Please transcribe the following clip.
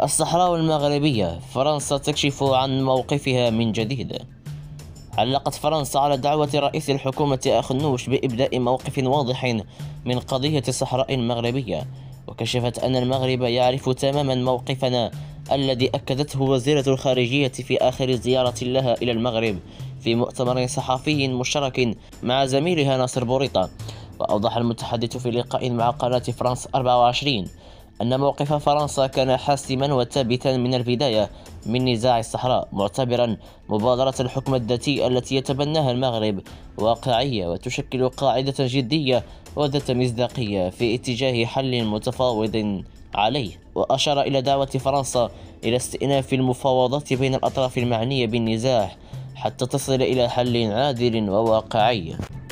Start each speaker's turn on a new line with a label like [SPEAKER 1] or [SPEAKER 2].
[SPEAKER 1] الصحراء المغربية، فرنسا تكشف عن موقفها من جديد. علقت فرنسا على دعوة رئيس الحكومة أخنوش بإبداء موقف واضح من قضية الصحراء المغربية، وكشفت أن المغرب يعرف تماما موقفنا الذي أكدته وزيرة الخارجية في آخر زيارة لها إلى المغرب في مؤتمر صحفي مشترك مع زميلها ناصر بوريطة. وأوضح المتحدث في لقاء مع قناة فرانس 24 أن موقف فرنسا كان حاسما وثابتا من البداية من نزاع الصحراء، معتبرا مبادرة الحكم الذاتي التي يتبناها المغرب واقعية وتشكل قاعدة جدية وذات مصداقية في اتجاه حل متفاوض عليه. وأشار إلى دعوة فرنسا إلى استئناف المفاوضات بين الأطراف المعنية بالنزاع حتى تصل إلى حل عادل وواقعي.